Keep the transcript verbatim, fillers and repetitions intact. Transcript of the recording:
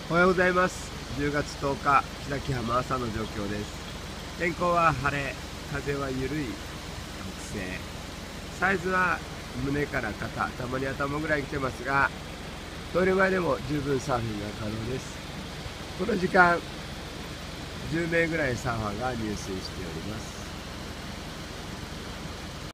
おはようございます。じゅうがつとおか、木崎浜朝の状況です。天候は晴れ、風は緩い北西。サイズは胸から肩、たまに頭ぐらい来てますが、トイレ前でも十分サーフィンが可能です。この時間、じゅうめいぐらいサーファーが入水しております。